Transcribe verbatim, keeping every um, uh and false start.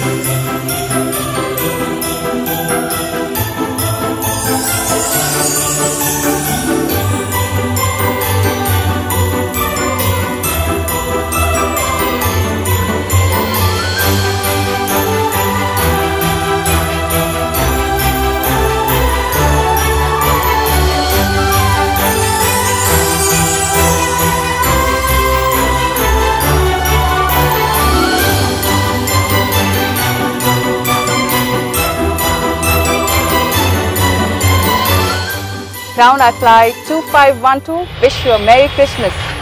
Ground I Fly two five one two, wish you a Merry Christmas.